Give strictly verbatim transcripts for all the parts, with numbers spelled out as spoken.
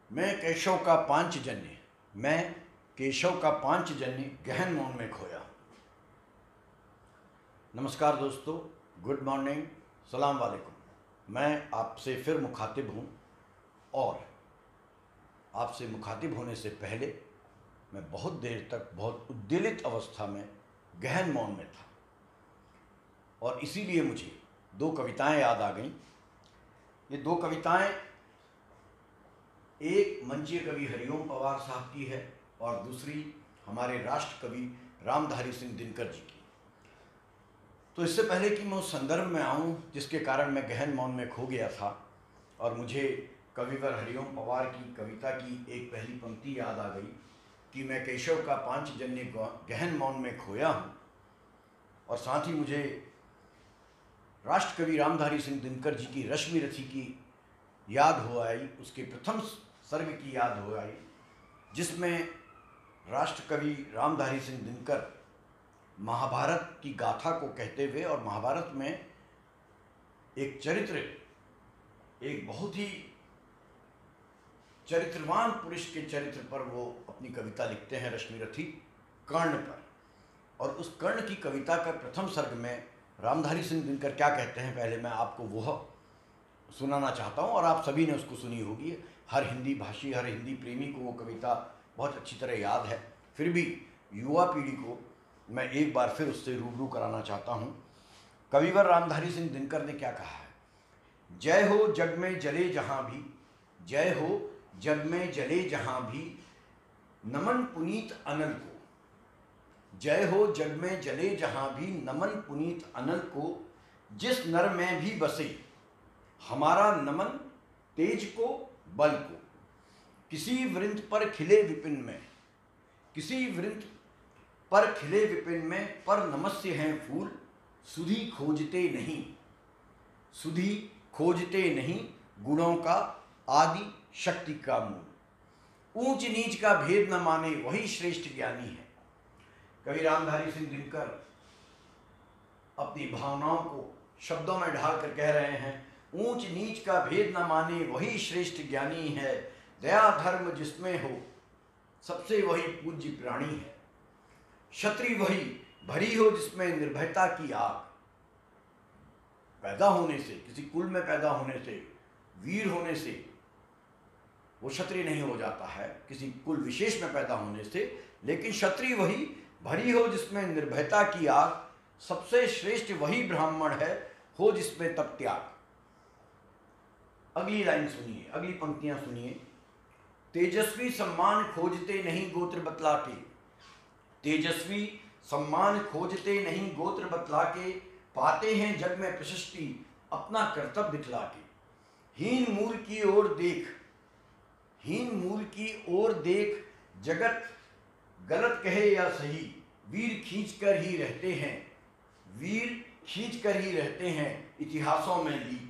मैं केशव का पांचजन्य मैं केशव का पांचजन्य गहन मौन में खोया। नमस्कार दोस्तों, गुड मॉर्निंग, सलाम वालेकुम। मैं आपसे फिर मुखातिब हूँ और आपसे मुखातिब होने से पहले मैं बहुत देर तक बहुत उद्वेलित अवस्था में गहन मौन में था और इसीलिए मुझे दो कविताएं याद आ गईं। ये दो कविताएं एक मंचीय कवि हरिओम पवार साहब की है और दूसरी हमारे राष्ट्र कवि रामधारी सिंह दिनकर जी की। तो इससे पहले कि मैं उस संदर्भ में आऊं जिसके कारण मैं गहन मौन में खो गया था और मुझे कविवर हरिओम पवार की कविता की एक पहली पंक्ति याद आ गई कि मैं केशव का पांचजन्य गहन मौन में खोया हूं, और साथ ही मुझे राष्ट्र कवि रामधारी सिंह दिनकर जी की रश्मि रथी की याद हो आई, उसके प्रथम सर्ग की याद हो आई, जिसमें राष्ट्र कवि रामधारी सिंह दिनकर महाभारत की गाथा को कहते हुए और महाभारत में एक चरित्र, एक बहुत ही चरित्रवान पुरुष के चरित्र पर वो अपनी कविता लिखते हैं, रश्मि रथी, कर्ण पर। और उस कर्ण की कविता का प्रथम सर्ग में रामधारी सिंह दिनकर क्या कहते हैं, पहले मैं आपको वह सुनाना चाहता हूँ और आप सभी ने उसको सुनी होगी। हर हिंदी भाषी, हर हिंदी प्रेमी को वो कविता बहुत अच्छी तरह याद है, फिर भी युवा पीढ़ी को मैं एक बार फिर उससे रूबरू कराना चाहता हूँ। कविवर रामधारी सिंह दिनकर ने क्या कहा है। जय हो जग में जले जहाँ भी, जय हो जग में जले जहाँ भी, नमन पुनीत अनल को। जय हो जग में जले जहाँ भी, नमन पुनीत अनल को। जिस नर में भी बसे हमारा नमन तेज को, बल को। किसी वृंत पर खिले विपिन में, किसी वृंत पर खिले विपिन में, पर नमस्य हैं फूल, सुधि खोजते नहीं, सुधि खोजते नहीं, गुणों का आदि शक्ति का मूल। ऊंच नीच का भेद न माने वही श्रेष्ठ ज्ञानी है। कवि रामधारी सिंह दिनकर अपनी भावनाओं को शब्दों में ढालकर कह रहे हैं, ऊंच नीच का भेद न माने वही श्रेष्ठ ज्ञानी है। दया धर्म जिसमें हो सबसे वही पूज्य प्राणी है। क्षत्रिय वही भरी हो जिसमें निर्भयता की आग। पैदा होने से, किसी कुल में पैदा होने से, वीर होने से वो क्षत्रिय नहीं हो जाता है, किसी कुल विशेष में पैदा होने से, लेकिन क्षत्रिय वही भरी हो जिसमें निर्भयता की आग। सबसे श्रेष्ठ वही ब्राह्मण है हो जिसमें तप त्याग। अगली लाइन सुनिए, अगली पंक्तियां सुनिए। तेजस्वी सम्मान खोजते नहीं गोत्र बतला के, तेजस्वी सम्मान खोजते नहीं गोत्र बतला के, पाते हैं जग में प्रशस्ति अपना कर्तव्य दिखला के। हीन मूल की ओर देख, हीन मूल की ओर देख, जगत गलत कहे या सही, वीर खींच कर ही रहते हैं, वीर खींच कर ही रहते हैं इतिहासों में लीक।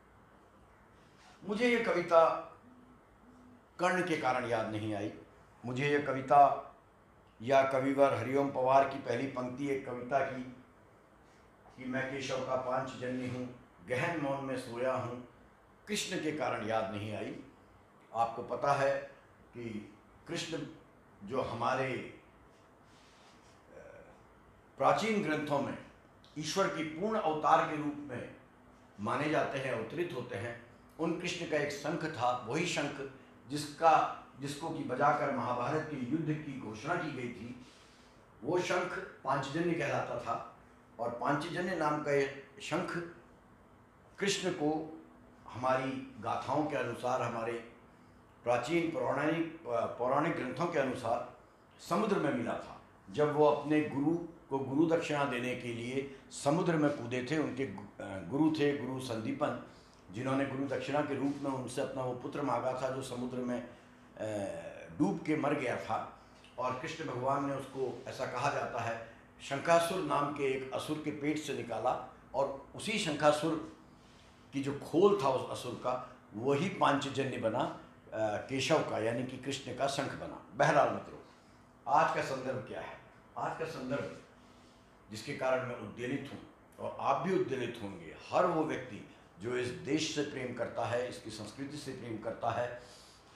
मुझे ये कविता कर्ण के कारण याद नहीं आई। मुझे ये कविता या कविवर हरिओम पवार की पहली पंक्ति एक कविता की कि मैं केशव का पांचजन्य हूँ, गहन मौन में सोया हूँ, कृष्ण के कारण याद नहीं आई। आपको पता है कि कृष्ण जो हमारे प्राचीन ग्रंथों में ईश्वर की पूर्ण अवतार के रूप में माने जाते हैं, अवतरित होते हैं, उन कृष्ण का एक शंख था, वही शंख जिसका जिसको कि बजाकर महाभारत के युद्ध की घोषणा की गई थी, वो शंख पांचजन्य कहलाता था। और पांचजन्य नाम का ये शंख कृष्ण को हमारी गाथाओं के अनुसार, हमारे प्राचीन पौराणिक पौराणिक ग्रंथों के अनुसार समुद्र में मिला था। जब वो अपने गुरु को गुरु दक्षिणा देने के लिए समुद्र में कूदे थे, उनके गुरु थे गुरु संदीपन, जिन्होंने गुरु दक्षिणा के रूप में उनसे अपना वो पुत्र मांगा था जो समुद्र में डूब के मर गया था। और कृष्ण भगवान ने उसको, ऐसा कहा जाता है, शंखासुर नाम के एक असुर के पेट से निकाला और उसी शंखासुर की जो खोल था उस असुर का, वही पांचजन्य बना केशव का, यानी कि कृष्ण का शंख बना। बहरहाल मित्रों, आज का संदर्भ क्या है? आज का संदर्भ जिसके कारण मैं उद्वेलित हूँ और आप भी उद्वेलित होंगे, हर वो व्यक्ति जो इस देश से प्रेम करता है, इसकी संस्कृति से प्रेम करता है,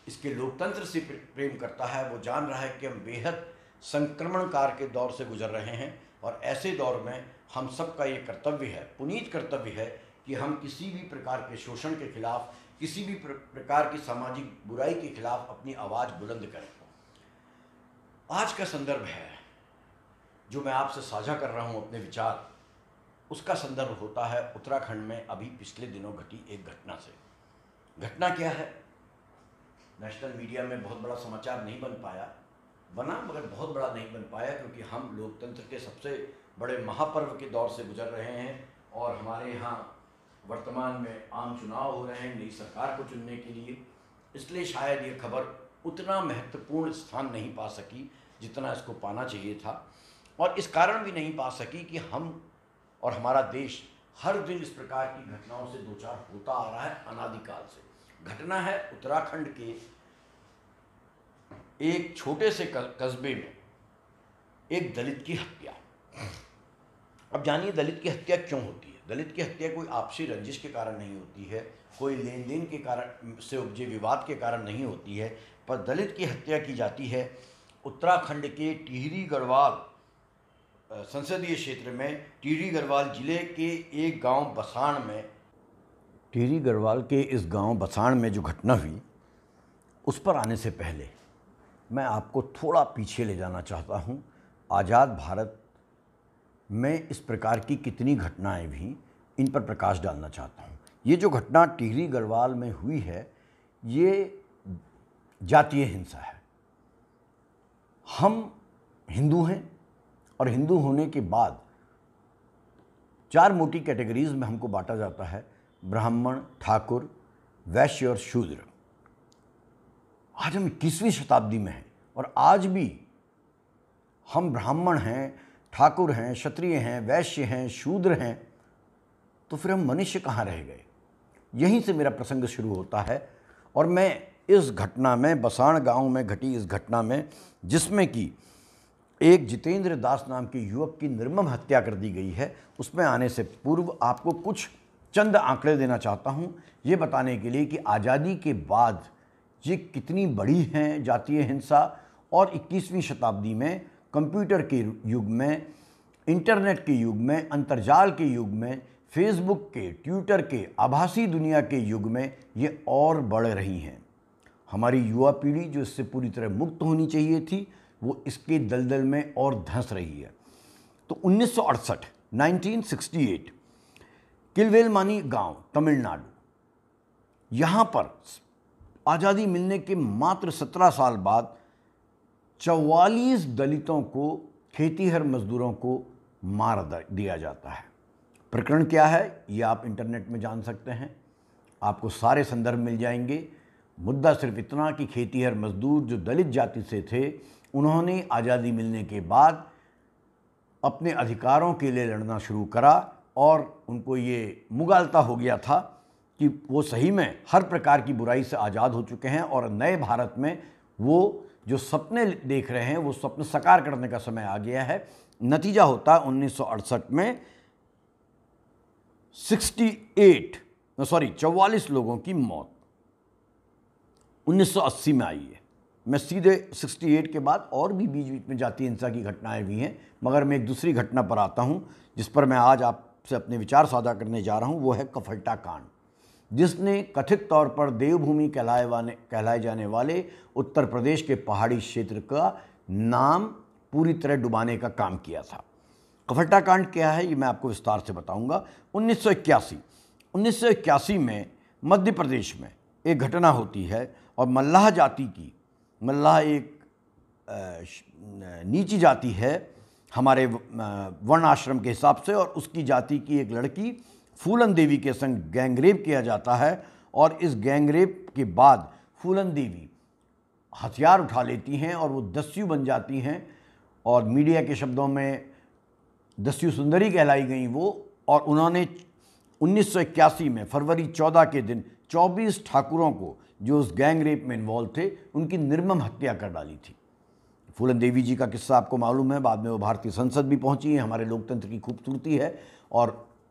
इसके लोकतंत्र से प्रेम करता है वो जान रहा है कि हम बेहद संक्रमणकार के दौर से गुजर रहे हैं और ऐसे दौर में हम सबका ये कर्तव्य है, पुनीत कर्तव्य है कि हम किसी भी प्रकार के शोषण के खिलाफ, किसी भी प्रकार की सामाजिक बुराई के खिलाफ अपनी आवाज़ बुलंद करें। आज का संदर्भ है जो मैं आपसे साझा कर रहा हूँ अपने विचार, उसका संदर्भ होता है उत्तराखंड में अभी पिछले दिनों घटी एक घटना से। घटना क्या है? नेशनल मीडिया में बहुत बड़ा समाचार नहीं बन पाया, बना मगर बहुत बड़ा नहीं बन पाया, क्योंकि हम लोकतंत्र के सबसे बड़े महापर्व के दौर से गुजर रहे हैं और हमारे यहाँ वर्तमान में आम चुनाव हो रहे हैं नई सरकार को चुनने के लिए। इसलिए शायद ये खबर उतना महत्वपूर्ण स्थान नहीं पा सकी जितना इसको पाना चाहिए था, और इस कारण भी नहीं पा सकी कि हम और हमारा देश हर दिन इस प्रकार की घटनाओं से दो चार होता आ रहा है अनादिकाल से। घटना है उत्तराखंड के एक छोटे से कस्बे में एक दलित की हत्या। अब जानिए दलित की हत्या क्यों होती है। दलित की हत्या कोई आपसी रंजिश के कारण नहीं होती है, कोई लेन देन के कारण से उपजे विवाद के कारण नहीं होती है, पर दलित की हत्या की जाती है उत्तराखंड के टिहरी गढ़वाल संसदीय क्षेत्र में, टिहरी गढ़वाल जिले के एक गांव बसाण में। टिहरी गढ़वाल के इस गांव बसाण में जो घटना हुई उस पर आने से पहले मैं आपको थोड़ा पीछे ले जाना चाहता हूं। आज़ाद भारत में इस प्रकार की कितनी घटनाएं भी, इन पर प्रकाश डालना चाहता हूं। ये जो घटना टिहरी गढ़वाल में हुई है ये जातीय हिंसा है। हम हिंदू हैं और हिंदू होने के बाद चार मोटी कैटेगरीज में हमको बांटा जाता है, ब्राह्मण, ठाकुर, वैश्य और शूद्र। आज हम इक्कीसवीं शताब्दी में हैं और आज भी हम ब्राह्मण हैं, ठाकुर हैं, क्षत्रिय हैं, वैश्य हैं, शूद्र हैं, तो फिर हम मनुष्य कहाँ रह गए? यहीं से मेरा प्रसंग शुरू होता है और मैं इस घटना में, बसाण गांव में घटी इस घटना में, जिसमें कि एक जितेंद्र दास नाम के युवक की निर्मम हत्या कर दी गई है, उसमें आने से पूर्व आपको कुछ चंद आंकड़े देना चाहता हूं, ये बताने के लिए कि आज़ादी के बाद ये कितनी बड़ी हैं जातीय हिंसा। और इक्कीसवीं शताब्दी में कंप्यूटर के युग में, इंटरनेट के युग में, अंतर्जाल के युग में, फेसबुक के, ट्विटर के, आभासी दुनिया के युग में ये और बढ़ रही हैं। हमारी युवा पीढ़ी जो इससे पूरी तरह मुक्त होनी चाहिए थी वो इसके दलदल में और धंस रही है। तो उन्नीस सौ अड़सठ उन्नीस सौ अड़सठ किलवेलमानी गांव, तमिलनाडु, यहाँ पर आज़ादी मिलने के मात्र सत्रह साल बाद चौवालीस दलितों को, खेतीहर मजदूरों को मार दिया जाता है। प्रकरण क्या है ये आप इंटरनेट में जान सकते हैं, आपको सारे संदर्भ मिल जाएंगे। मुद्दा सिर्फ इतना कि खेतीहर मजदूर जो दलित जाति से थे उन्होंने आज़ादी मिलने के बाद अपने अधिकारों के लिए लड़ना शुरू करा और उनको ये मुगालता हो गया था कि वो सही में हर प्रकार की बुराई से आज़ाद हो चुके हैं और नए भारत में वो जो सपने देख रहे हैं वो सपने साकार करने का समय आ गया है। नतीजा होता है उन्नीस सौ अड़सठ में अड़सठ सॉरी चौवालीस लोगों की मौत उन्नीस सौ अस्सी में आई है। मैं सीधे अड़सठ के बाद और भी बीच बीच में जातीय हिंसा की घटनाएं भी हैं, मगर मैं एक दूसरी घटना पर आता हूं जिस पर मैं आज आपसे अपने विचार साझा करने जा रहा हूं। वो है कफलटा कांड, जिसने कथित तौर पर देवभूमि कहलाए वाले कहलाए जाने वाले उत्तर प्रदेश के पहाड़ी क्षेत्र का नाम पूरी तरह डुबाने का काम किया था। कफलटा कांड क्या है ये मैं आपको विस्तार से बताऊंगा। उन्नीस सौ इक्यासी उन्नीस सौ इक्यासी में मध्य प्रदेश में एक घटना होती है और मल्लाह जाति की, मल्लाह एक नीची जाति है हमारे वर्ण आश्रम के हिसाब से, और उसकी जाति की एक लड़की फूलन देवी के संग गैंगरेप किया जाता है और इस गैंगरेप के बाद फूलन देवी हथियार उठा लेती हैं और वो दस्यु बन जाती हैं और मीडिया के शब्दों में दस्यु सुंदरी कहलाई गई वो। और उन्होंने उन्नीस सौ इक्यासी में फरवरी चौदह के दिन चौबीस ठाकुरों को जो उस गैंगरेप में इन्वॉल्व थे उनकी निर्मम हत्या कर डाली थी। फूलन देवी जी का किस्सा आपको मालूम है, बाद में वो भारतीय संसद भी पहुंची है, हमारे लोकतंत्र की खूबसूरती है। और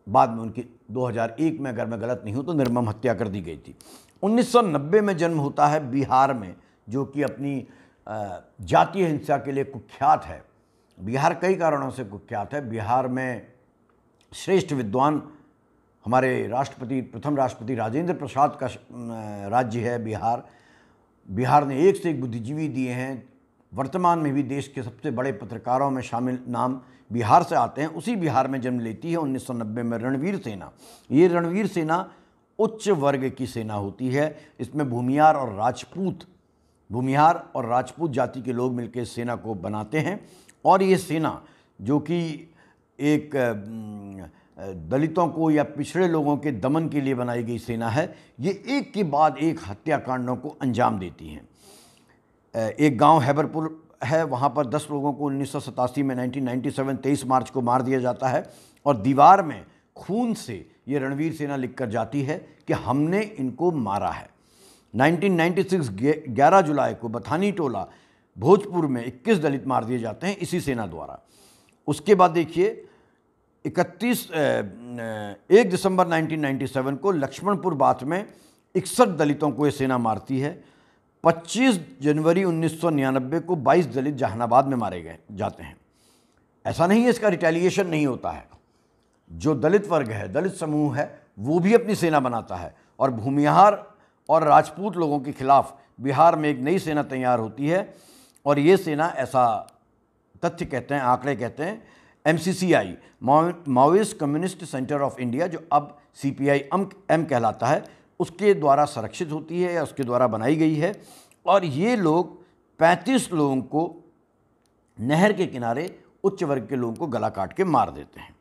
बाद में उनकी दो हज़ार एक में, अगर मैं गलत नहीं हूँ तो, निर्मम हत्या कर दी गई थी। उन्नीस सौ नब्बे में जन्म होता है बिहार में, जो कि अपनी जातीय हिंसा के लिए कुख्यात है। बिहार कई कारणों से कुख्यात है। बिहार में श्रेष्ठ विद्वान हमारे राष्ट्रपति, प्रथम राष्ट्रपति राजेंद्र प्रसाद का राज्य है बिहार। बिहार ने एक से एक बुद्धिजीवी दिए हैं। वर्तमान में भी देश के सबसे बड़े पत्रकारों में शामिल नाम बिहार से आते हैं। उसी बिहार में जन्म लेती है उन्नीस सौ नब्बे में रणवीर सेना। ये रणवीर सेना उच्च वर्ग की सेना होती है। इसमें भूमिहार और राजपूत भूमिहार और राजपूत जाति के लोग मिलकर इस सेना को बनाते हैं। और ये सेना, जो कि एक दलितों को या पिछड़े लोगों के दमन के लिए बनाई गई सेना है, ये एक के बाद एक हत्याकांडों को अंजाम देती हैं। एक गांव हैबरपुर है, वहाँ पर दस लोगों को उन्नीस सौ सतासी में उन्नीस सौ सत्तानवे तेईस मार्च को मार दिया जाता है। और दीवार में खून से ये रणवीर सेना लिख कर जाती है कि हमने इनको मारा है। उन्नीस सौ छियानवे ग्यारह जुलाई को बथानी टोला भोजपुर में इक्कीस दलित मार दिए जाते हैं इसी सेना द्वारा। उसके बाद देखिए इकतीस एक दिसंबर उन्नीस सौ सत्तानवे को लक्ष्मणपुर बात में इकसठ दलितों को ये सेना मारती है। पच्चीस जनवरी उन्नीस सौ निन्यानवे को बाईस दलित जहानाबाद में मारे गए जाते हैं। ऐसा नहीं है इसका रिटेलिएशन नहीं होता है। जो दलित वर्ग है, दलित समूह है, वो भी अपनी सेना बनाता है और भूमिहार और राजपूत लोगों के खिलाफ बिहार में एक नई सेना तैयार होती है। और ये सेना, ऐसा तथ्य कहते हैं, आंकड़े कहते हैं, M C C I Maoist Communist Centre of India, जो अब सी पी आई एम कहलाता है, उसके द्वारा संरक्षित होती है या उसके द्वारा बनाई गई है। और ये लोग पैंतीस लोगों को नहर के किनारे उच्च वर्ग के लोगों को गला काट के मार देते हैं।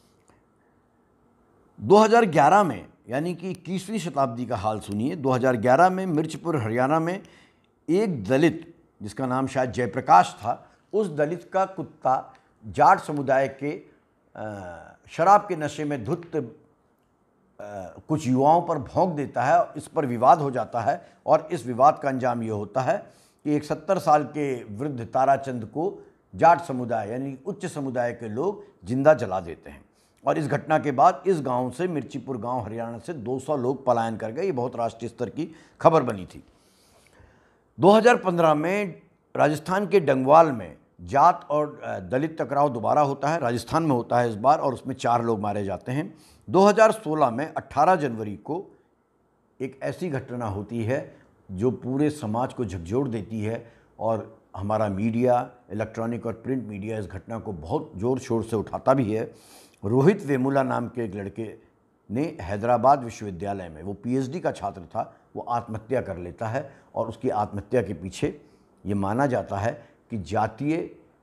दो हज़ार ग्यारह में, यानी कि इक्कीसवीं शताब्दी का हाल सुनिए, दो हज़ार ग्यारह में मिर्चपुर हरियाणा में एक दलित, जिसका नाम शायद जयप्रकाश था, उस दलित का कुत्ता जाट समुदाय के शराब के नशे में धुत कुछ युवाओं पर भौंक देता है। इस पर विवाद हो जाता है और इस विवाद का अंजाम ये होता है कि एक सत्तर साल के वृद्ध ताराचंद को जाट समुदाय यानी उच्च समुदाय के लोग जिंदा जला देते हैं। और इस घटना के बाद इस गांव से, मिर्चीपुर गांव हरियाणा से, दो सौ लोग पलायन कर गए। ये बहुत राष्ट्रीय स्तर की खबर बनी थी। दो हज़ार पंद्रह में राजस्थान के डंगवाल में जात और दलित टकराव दोबारा होता है, राजस्थान में होता है इस बार, और उसमें चार लोग मारे जाते हैं। दो हज़ार सोलह में अठारह जनवरी को एक ऐसी घटना होती है जो पूरे समाज को झकझोर देती है और हमारा मीडिया, इलेक्ट्रॉनिक और प्रिंट मीडिया इस घटना को बहुत ज़ोर शोर से उठाता भी है। रोहित वेमुला नाम के एक लड़के ने हैदराबाद विश्वविद्यालय में, वो पी एच डी का छात्र था, वो आत्महत्या कर लेता है। और उसकी आत्महत्या के पीछे ये माना जाता है कि जातीय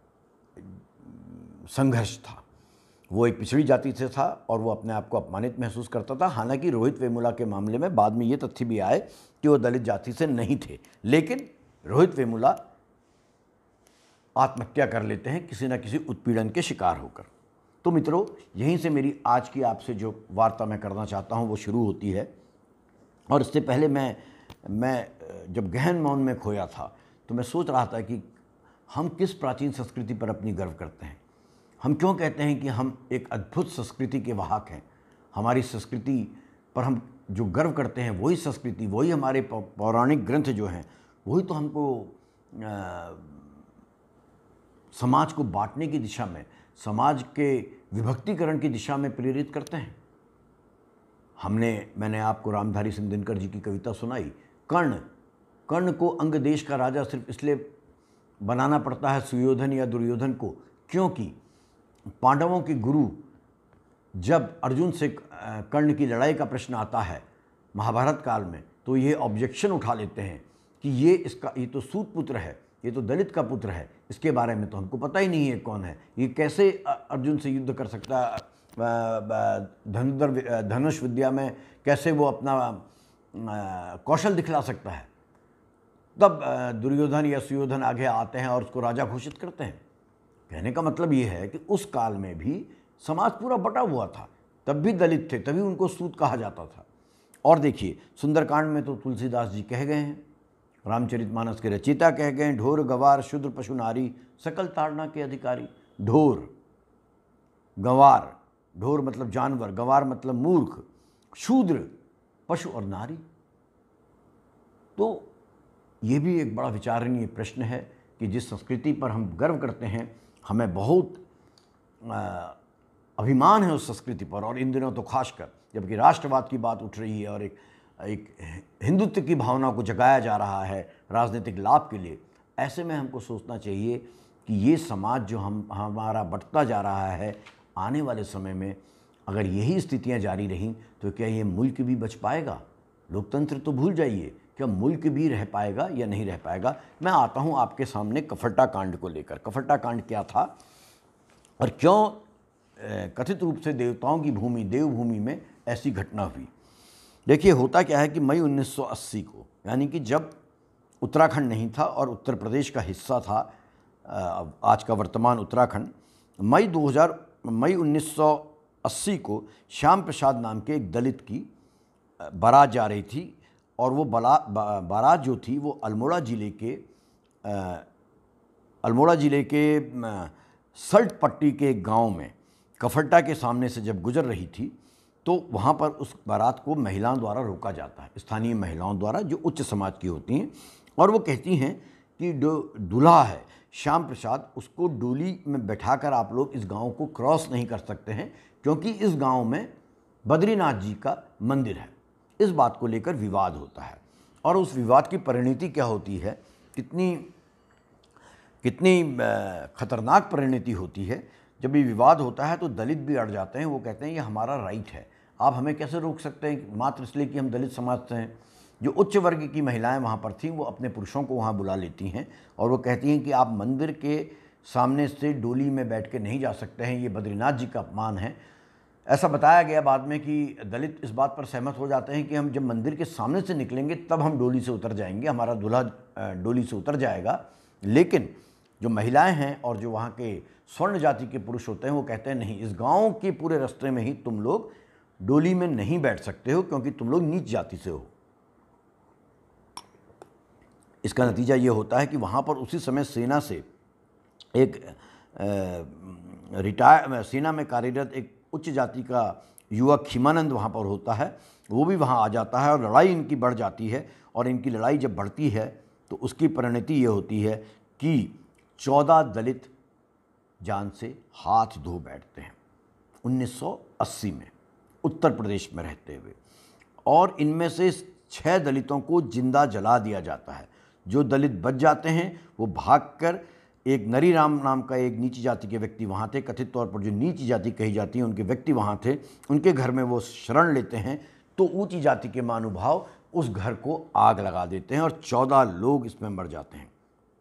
संघर्ष था। वो एक पिछड़ी जाति से था और वो अपने आप को अपमानित महसूस करता था। हालांकि रोहित वेमुला के मामले में बाद में ये तथ्य भी आए कि वो दलित जाति से नहीं थे, लेकिन रोहित वेमुला आत्महत्या कर लेते हैं किसी न किसी उत्पीड़न के शिकार होकर। तो मित्रों, यहीं से मेरी आज की आपसे जो वार्ता मैं करना चाहता हूँ वो शुरू होती है। और इससे पहले मैं मैं जब गहन मौन में खोया था तो मैं सोच रहा था कि हम किस प्राचीन संस्कृति पर अपनी गर्व करते हैं। हम क्यों कहते हैं कि हम एक अद्भुत संस्कृति के वाहक हैं। हमारी संस्कृति पर हम जो गर्व करते हैं वही संस्कृति, वही हमारे पौराणिक ग्रंथ जो हैं, वही तो हमको आ, समाज को बांटने की दिशा में, समाज के विभक्तिकरण की दिशा में प्रेरित करते हैं। हमने मैंने आपको रामधारी सिंह दिनकर जी की कविता सुनाई, कर्ण कर्ण को अंग देश का राजा सिर्फ इसलिए बनाना पड़ता है सुयोधन या दुर्योधन को क्योंकि पांडवों के गुरु, जब अर्जुन से कर्ण की लड़ाई का प्रश्न आता है महाभारत काल में, तो ये ऑब्जेक्शन उठा लेते हैं कि ये इसका ये तो सूत पुत्र है, ये तो दलित का पुत्र है, इसके बारे में तो हमको पता ही नहीं है कौन है, ये कैसे अर्जुन से युद्ध कर सकता है, धनुर्धर धनुष विद्या में कैसे वो अपना कौशल दिखला सकता है। तब दुर्योधन या सुयोधन आगे आते हैं और उसको राजा घोषित करते हैं। कहने का मतलब ये है कि उस काल में भी समाज पूरा बटा हुआ था, तब भी दलित थे, तभी उनको सूत कहा जाता था। और देखिए, सुंदरकांड में तो तुलसीदास जी कह गए हैं, रामचरितमानस के रचयिता कह गए हैं, ढोर गवार शूद्र पशु नारी सकल ताड़ना के अधिकारी। ढोर, गंवार ढोर मतलब जानवर, गंवार मतलब मूर्ख, शूद्र पशु और नारी। तो ये भी एक बड़ा विचारणीय प्रश्न है कि जिस संस्कृति पर हम गर्व करते हैं, हमें बहुत अभिमान है उस संस्कृति पर, और इन दिनों तो खासकर जबकि राष्ट्रवाद की बात उठ रही है और एक एक हिंदुत्व की भावना को जगाया जा रहा है राजनीतिक लाभ के लिए, ऐसे में हमको सोचना चाहिए कि ये समाज जो हम हमारा बढ़ता जा रहा है, आने वाले समय में अगर यही स्थितियां जारी रहीं तो क्या ये मुल्क भी बच पाएगा? लोकतंत्र तो भूल जाइए, क्या मुल्क भी रह पाएगा या नहीं रह पाएगा? मैं आता हूं आपके सामने कफरटा कांड को लेकर। कफरटा कांड क्या था और क्यों कथित रूप से देवताओं की भूमि देवभूमि में ऐसी घटना हुई? देखिए, होता क्या है कि मई उन्नीस सौ अस्सी को, यानी कि जब उत्तराखंड नहीं था और उत्तर प्रदेश का हिस्सा था आज का वर्तमान उत्तराखंड, मई दो हज़ार मई उन्नीस सौ अस्सी को श्याम प्रसाद नाम के एक दलित की बारात जा रही थी, और वो बला बारात जो थी वो अल्मोड़ा ज़िले के अल्मोड़ा ज़िले के सल्ट पट्टी के एक गाँव में कफरटा के सामने से जब गुजर रही थी, तो वहाँ पर उस बारात को महिलाओं द्वारा रोका जाता है, स्थानीय महिलाओं द्वारा जो उच्च समाज की होती हैं, और वो कहती हैं कि जो दूल्हा है श्याम प्रसाद, उसको डोली में बैठाकर आप लोग इस गांव को क्रॉस नहीं कर सकते हैं, क्योंकि इस गांव में बद्रीनाथ जी का मंदिर है। इस बात को लेकर विवाद होता है, और उस विवाद की परिणति क्या होती है, कितनी कितनी खतरनाक परिणति होती है। जब ये विवाद होता है तो दलित भी अड़ जाते हैं, वो कहते हैं ये हमारा राइट है, आप हमें कैसे रोक सकते हैं मात्र इसलिए कि हम दलित समाज से हैं। जो उच्च वर्ग की महिलाएं वहाँ पर थीं, वो अपने पुरुषों को वहाँ बुला लेती हैं और वो कहती हैं कि आप मंदिर के सामने से डोली में बैठ के नहीं जा सकते हैं, ये बद्रीनाथ जी का अपमान है। ऐसा बताया गया बाद में कि दलित इस बात पर सहमत हो जाते हैं कि हम जब मंदिर के सामने से निकलेंगे तब हम डोली से उतर जाएंगे, हमारा दूल्हा डोली से उतर जाएगा। लेकिन जो महिलाएं हैं और जो वहाँ के स्वर्ण जाति के पुरुष होते हैं, वो कहते हैं नहीं, इस गांव के पूरे रास्ते में ही तुम लोग डोली में नहीं बैठ सकते हो, क्योंकि तुम लोग नीच जाति से हो। इसका नतीजा ये होता है कि वहाँ पर उसी समय सेना से एक रिटायर सेना में कार्यरत एक उच्च जाति का युवक खीमानंद वहाँ पर होता है, वो भी वहाँ आ जाता है और लड़ाई इनकी बढ़ जाती है। और इनकी लड़ाई जब बढ़ती है तो उसकी परिणति ये होती है कि चौदह दलित जान से हाथ धो बैठते हैं उन्नीस सौ अस्सी में उत्तर प्रदेश में रहते हुए, और इनमें से छः दलितों को जिंदा जला दिया जाता है। जो दलित बच जाते हैं वो भागकर एक नरीराम नाम का एक नीची जाति के व्यक्ति वहाँ थे, कथित तौर पर जो नीची जाति कही जाती है उनके व्यक्ति वहाँ थे, उनके घर में वो शरण लेते हैं, तो ऊंची जाति के महानुभाव उस घर को आग लगा देते हैं और चौदह लोग इसमें मर जाते हैं।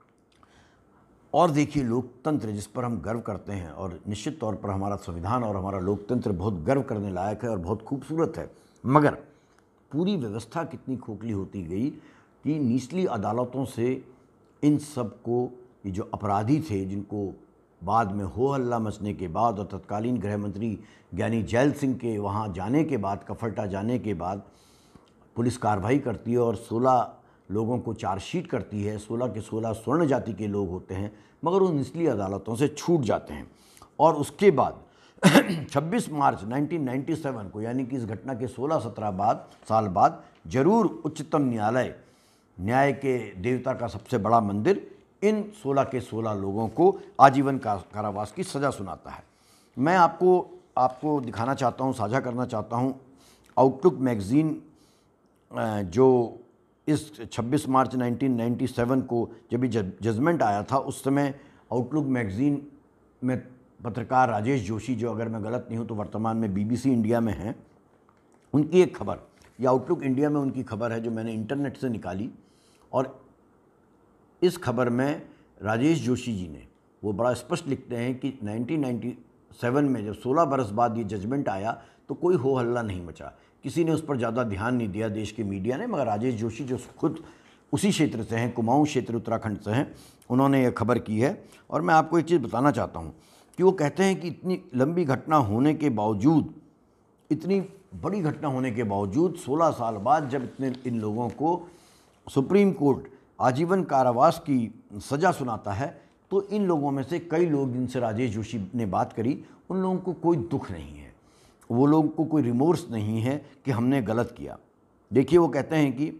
और देखिए, लोकतंत्र जिस पर हम गर्व करते हैं, और निश्चित तौर पर हमारा संविधान और हमारा लोकतंत्र बहुत गर्व करने लायक है और बहुत खूबसूरत है, मगर पूरी व्यवस्था कितनी खोखली होती गई कि निचली अदालतों से इन सब को, ये जो अपराधी थे जिनको बाद में हो हल्ला मचने के बाद और तत्कालीन गृह मंत्री ज्ञानी जैल सिंह के वहाँ जाने के बाद, कफरटा जाने के बाद पुलिस कार्रवाई करती है और सोलह लोगों को चार्जशीट करती है। सोलह के सोलह स्वर्ण जाति के लोग होते हैं, मगर वो निचली अदालतों से छूट जाते हैं। और उसके बाद छब्बीस मार्च उन्नीस सौ सत्तानवे को, यानी कि इस घटना के सोलह सत्रह बाद साल बाद, जरूर उच्चतम न्यायालय, न्याय के देवता का सबसे बड़ा मंदिर, इन सोलह के सोलह लोगों को आजीवन कारावास की सज़ा सुनाता है। मैं आपको आपको दिखाना चाहता हूँ, साझा करना चाहता हूँ, आउटलुक मैगज़ीन जो इस छब्बीस मार्च उन्नीस सौ सत्तानवे को जब ये जजमेंट आया था, उस समय आउटलुक मैगज़ीन में पत्रकार राजेश जोशी, जो अगर मैं गलत नहीं हूँ तो वर्तमान में बीबीसी इंडिया में हैं, उनकी एक खबर, या आउटलुक इंडिया में उनकी खबर है जो मैंने इंटरनेट से निकाली। और इस खबर में राजेश जोशी जी ने वो बड़ा स्पष्ट लिखते हैं कि उन्नीस सौ सत्तानवे में जब सोलह बरस बाद ये जजमेंट आया तो कोई हो हल्ला नहीं मचा, किसी ने उस पर ज़्यादा ध्यान नहीं दिया देश के मीडिया ने, मगर राजेश जोशी जो खुद उसी क्षेत्र से हैं, कुमाऊं क्षेत्र उत्तराखंड से हैं, उन्होंने ये खबर की है। और मैं आपको एक चीज़ बताना चाहता हूँ कि वो कहते हैं कि इतनी लंबी घटना होने के बावजूद, इतनी बड़ी घटना होने के बावजूद सोलह साल बाद जब इतने इन लोगों को सुप्रीम कोर्ट आजीवन कारावास की सज़ा सुनाता है, तो इन लोगों में से कई लोग जिनसे राजेश जोशी ने बात करी, उन लोगों को कोई दुख नहीं है। वो लोगों को कोई रिमोर्स नहीं है कि हमने गलत किया। देखिए, वो कहते हैं कि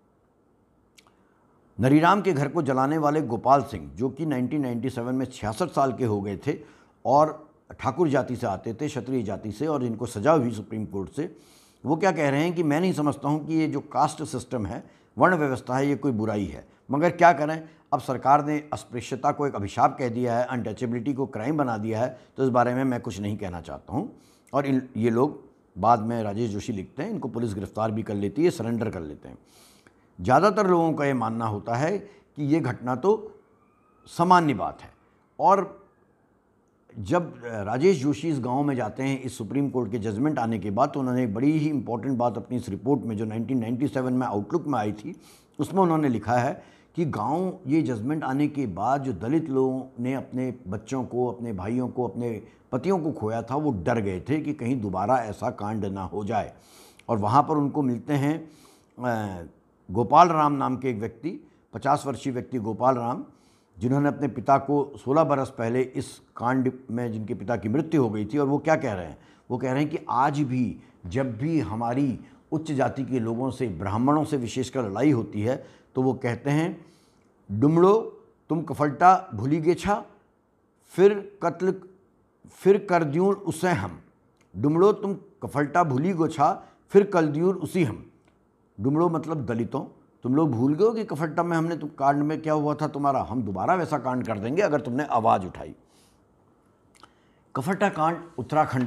नरीराम के घर को जलाने वाले गोपाल सिंह, जो कि नाइनटीन नाइंटी सेवन में छियासठ साल के हो गए थे और ठाकुर जाति से आते थे, क्षत्रिय जाति से, और इनको सजा हुई सुप्रीम कोर्ट से, वो क्या कह रहे हैं कि मैं नहीं समझता हूँ कि ये जो कास्ट सिस्टम है, वर्ण व्यवस्था है, ये कोई बुराई है, मगर क्या करें, अब सरकार ने अस्पृश्यता को एक अभिशाप कह दिया है, अनटचेबिलिटी को क्राइम बना दिया है, तो इस बारे में मैं कुछ नहीं कहना चाहता हूँ। और इन ये लोग बाद में राजेश जोशी लिखते हैं, इनको पुलिस गिरफ्तार भी कर लेती है, सरेंडर कर लेते हैं। ज़्यादातर लोगों का ये मानना होता है कि ये घटना तो सामान्य बात है। और जब राजेश जोशी इस गांव में जाते हैं इस सुप्रीम कोर्ट के जजमेंट आने के बाद, तो उन्होंने एक बड़ी ही इंपॉर्टेंट बात अपनी इस रिपोर्ट में जो नाइनटीन नाइंटी सेवन में आउटलुक में आई थी, उसमें उन्होंने लिखा है कि गांव ये जजमेंट आने के बाद जो दलित लोगों ने अपने बच्चों को, अपने भाइयों को, अपने पतियों को खोया था, वो डर गए थे कि कहीं दोबारा ऐसा कांड ना हो जाए। और वहाँ पर उनको मिलते हैं गोपाल राम नाम के एक व्यक्ति, पचास वर्षीय व्यक्ति गोपाल राम, जिन्होंने अपने पिता को सोलह बरस पहले इस कांड में, जिनके पिता की मृत्यु हो गई थी। और वो क्या कह रहे हैं, वो कह रहे हैं कि आज भी जब भी हमारी उच्च जाति के लोगों से, ब्राह्मणों से विशेषकर लड़ाई होती है, तो वो कहते हैं, डुमड़ो तुम कफल्टा भूली गे छा, फिर कत्ल फिर कर द्यूर उसे हम। डुमड़ो तुम कफल्टा भूली गो छा, फिर कल द्यूर उसी हम। डुमड़ो मतलब दलितों, तुम लोग भूल गए हो कि कफट्टा में हमने तुम कांड में क्या हुआ था तुम्हारा, हम दोबारा वैसा कांड कर देंगे अगर तुमने आवाज़ उठाई। कफट्टा कांड उत्तराखंड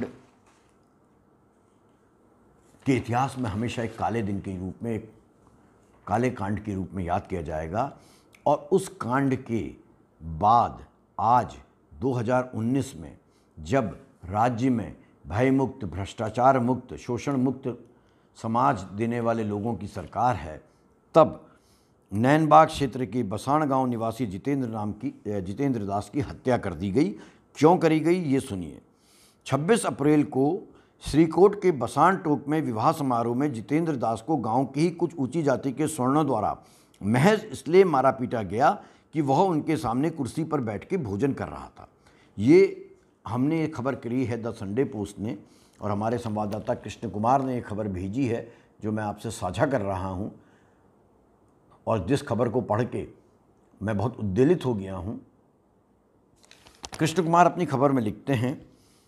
के इतिहास में हमेशा एक काले दिन के रूप में, एक काले कांड के रूप में याद किया जाएगा। और उस कांड के बाद आज दो हज़ार उन्नीस में जब राज्य में भयमुक्त, भ्रष्टाचार मुक्त, शोषण मुक्त समाज देने वाले लोगों की सरकार है, तब नैनबाग क्षेत्र के बसाण गांव निवासी जितेंद्र नाम की जितेंद्र दास की हत्या कर दी गई। क्यों करी गई, ये सुनिए। छब्बीस अप्रैल को श्रीकोट के बसाण टोक में विवाह समारोह में जितेंद्र दास को गांव की ही कुछ ऊंची जाति के स्वर्णों द्वारा महज इसलिए मारा पीटा गया कि वह उनके सामने कुर्सी पर बैठ के भोजन कर रहा था। ये हमने ये खबर करी है द संडे पोस्ट ने, और हमारे संवाददाता कृष्ण कुमार ने ये खबर भेजी है जो मैं आपसे साझा कर रहा हूँ, और जिस खबर को पढ़ के मैं बहुत उद्वेलित हो गया हूँ। कृष्ण कुमार अपनी खबर में लिखते हैं,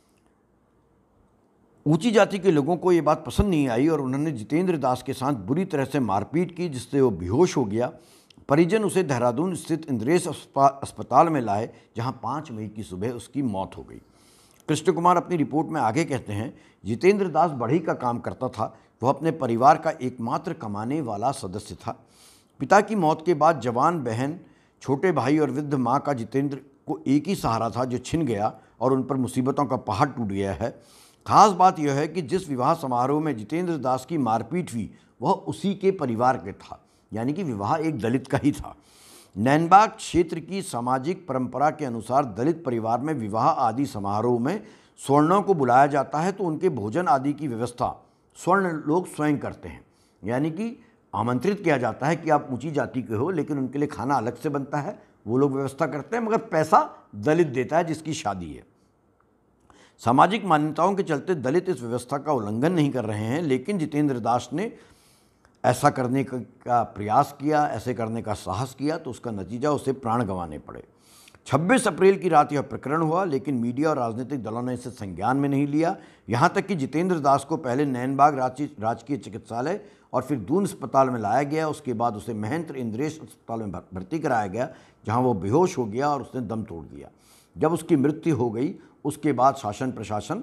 ऊंची जाति के लोगों को ये बात पसंद नहीं आई और उन्होंने जितेंद्र दास के साथ बुरी तरह से मारपीट की, जिससे वो बेहोश हो गया। परिजन उसे देहरादून स्थित इंद्रेश अस्पताल में लाए, जहां पाँच मई की सुबह उसकी मौत हो गई। कृष्ण कुमार अपनी रिपोर्ट में आगे कहते हैं, जितेंद्र दास बढ़ई का काम करता था, वह अपने परिवार का एकमात्र कमाने वाला सदस्य था। पिता की मौत के बाद जवान बहन, छोटे भाई और वृद्ध माँ का जितेंद्र को एक ही सहारा था जो छिन गया और उन पर मुसीबतों का पहाड़ टूट गया है। खास बात यह है कि जिस विवाह समारोह में जितेंद्र दास की मारपीट हुई वह उसी के परिवार के था, यानी कि विवाह एक दलित का ही था। नैनबाग क्षेत्र की सामाजिक परंपरा के अनुसार दलित परिवार में विवाह आदि समारोह में स्वर्णों को बुलाया जाता है तो उनके भोजन आदि की व्यवस्था स्वर्ण लोग स्वयं करते हैं, यानी कि आमंत्रित किया जाता है कि आप ऊंची जाति के हो, लेकिन उनके लिए खाना अलग से बनता है, वो लोग व्यवस्था करते हैं, मगर पैसा दलित देता है जिसकी शादी है। सामाजिक मान्यताओं के चलते दलित इस व्यवस्था का उल्लंघन नहीं कर रहे हैं, लेकिन जितेंद्र दास ने ऐसा करने का प्रयास किया, ऐसे करने का साहस किया, तो उसका नतीजा उसे प्राण गंवाने पड़े। छब्बीस अप्रैल की रात यह प्रकरण हुआ, लेकिन मीडिया और राजनीतिक दलों ने इसे संज्ञान में नहीं लिया। यहाँ तक कि जितेंद्र दास को पहले नैनबाग राजकीय चिकित्सालय और फिर दून अस्पताल में लाया गया। उसके बाद उसे महंत इंद्रेश अस्पताल में भर्ती कराया गया, जहाँ वो बेहोश हो गया और उसने दम तोड़ दिया। जब उसकी मृत्यु हो गई उसके बाद शासन प्रशासन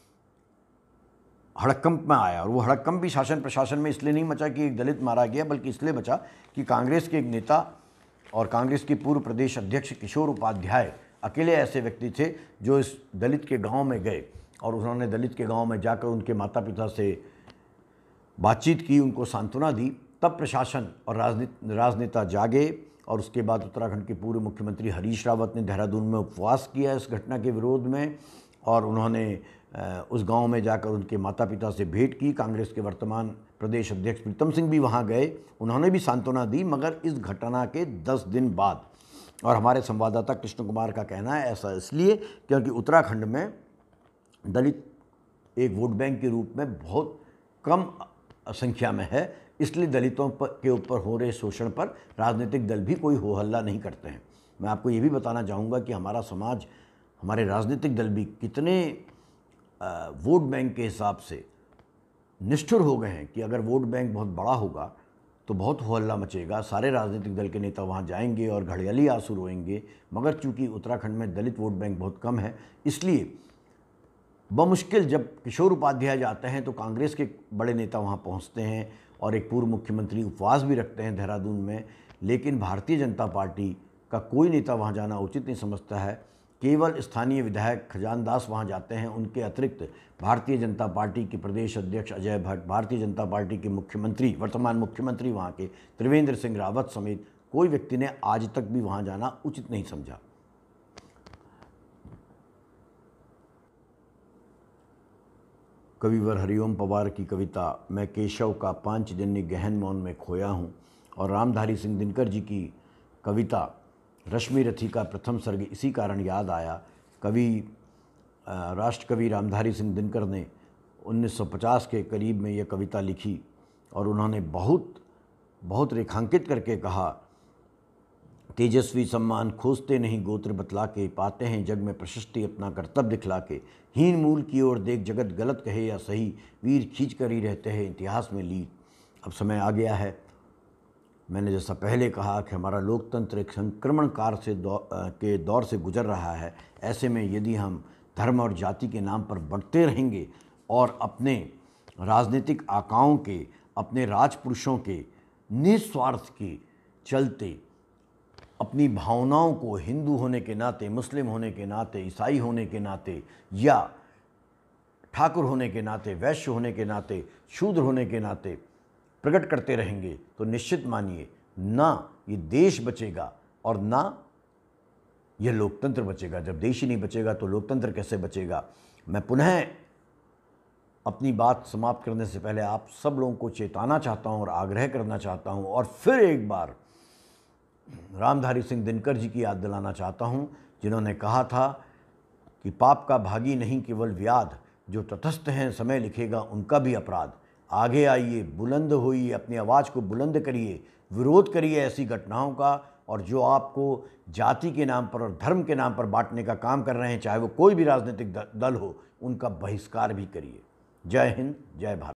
हड़कंप में आया, और वो हड़कंप भी शासन प्रशासन में इसलिए नहीं मचा कि एक दलित मारा गया, बल्कि इसलिए बचा कि कांग्रेस के एक नेता और कांग्रेस के पूर्व प्रदेश अध्यक्ष किशोर उपाध्याय अकेले ऐसे व्यक्ति थे जो इस दलित के गांव में गए और उन्होंने दलित के गांव में जाकर उनके माता पिता से बातचीत की, उनको सांत्वना दी। तब प्रशासन और राजनीति राजनेता जागे, और उसके बाद उत्तराखंड के पूर्व मुख्यमंत्री हरीश रावत ने देहरादून में उपवास किया इस घटना के विरोध में, और उन्होंने उस गांव में जाकर उनके माता पिता से भेंट की। कांग्रेस के वर्तमान प्रदेश अध्यक्ष प्रीतम सिंह भी वहां गए, उन्होंने भी सांत्वना दी, मगर इस घटना के दस दिन बाद। और हमारे संवाददाता कृष्ण कुमार का कहना है ऐसा इसलिए क्योंकि उत्तराखंड में दलित एक वोट बैंक के रूप में बहुत कम संख्या में है, इसलिए दलितों पर के ऊपर हो रहे शोषण पर राजनीतिक दल भी कोई हो हल्ला नहीं करते हैं। मैं आपको ये भी बताना चाहूँगा कि हमारा समाज, हमारे राजनीतिक दल भी कितने वोट बैंक के हिसाब से निष्ठुर हो गए हैं कि अगर वोट बैंक बहुत बड़ा होगा तो बहुत हो हल्ला मचेगा, सारे राजनीतिक दल के नेता वहाँ जाएंगे और घड़ियाली आंसू रोएंगे। मगर चूंकि उत्तराखंड में दलित वोट बैंक बहुत कम है, इसलिए बमुश्किल जब किशोर उपाध्याय जाते हैं तो कांग्रेस के बड़े नेता वहाँ पहुँचते हैं और एक पूर्व मुख्यमंत्री उपवास भी रखते हैं देहरादून में। लेकिन भारतीय जनता पार्टी का कोई नेता वहाँ जाना उचित नहीं समझता है। केवल स्थानीय विधायक खजान दास वहाँ जाते हैं। उनके अतिरिक्त भारतीय जनता पार्टी के प्रदेश अध्यक्ष अजय भट्ट, भारतीय जनता पार्टी के मुख्यमंत्री, वर्तमान मुख्यमंत्री वहाँ के त्रिवेंद्र सिंह रावत समेत कोई व्यक्ति ने आज तक भी वहाँ जाना उचित नहीं समझा। कविवर हरिओम पवार की कविता मैं केशव का पांचजन्य गहन मौन में खोया हूँ और रामधारी सिंह दिनकर जी की कविता रश्मि रथी का प्रथम सर्ग इसी कारण याद आया। कवि राष्ट्रकवि रामधारी सिंह दिनकर ने उन्नीस सौ पचास के करीब में यह कविता लिखी और उन्होंने बहुत बहुत रेखांकित करके कहा, तेजस्वी सम्मान खोजते नहीं गोत्र बतला के, पाते हैं जग में प्रशस्ति अपना कर्तव्य दिखला के, हीन मूल की ओर देख जगत गलत कहे या सही, वीर खींच कर ही रहते हैं इतिहास में लीड। अब समय आ गया है, मैंने जैसा पहले कहा कि हमारा लोकतंत्र एक संक्रमण काल से दौ, के दौर से गुजर रहा है। ऐसे में यदि हम धर्म और जाति के नाम पर बढ़ते रहेंगे और अपने राजनीतिक आकाओं के, अपने राजपुरुषों के निस्वार्थ के चलते अपनी भावनाओं को हिंदू होने के नाते, मुस्लिम होने के नाते, ईसाई होने के नाते या ठाकुर होने के नाते, वैश्य होने के नाते, शूद्र होने के नाते प्रकट करते रहेंगे तो निश्चित मानिए ना ये देश बचेगा और ना ये लोकतंत्र बचेगा। जब देश ही नहीं बचेगा तो लोकतंत्र कैसे बचेगा। मैं पुनः अपनी बात समाप्त करने से पहले आप सब लोगों को चेताना चाहता हूं और आग्रह करना चाहता हूं और फिर एक बार रामधारी सिंह दिनकर जी की याद दिलाना चाहता हूं, जिन्होंने कहा था कि पाप का भागी नहीं केवल व्याध, जो तटस्थ हैं समय लिखेगा उनका भी अपराध। आगे आइए, बुलंद होइए, अपनी आवाज़ को बुलंद करिए, विरोध करिए ऐसी घटनाओं का, और जो आपको जाति के नाम पर और धर्म के नाम पर बांटने का काम कर रहे हैं, चाहे वो कोई भी राजनीतिक दल हो, उनका बहिष्कार भी करिए। जय हिंद, जय भारत।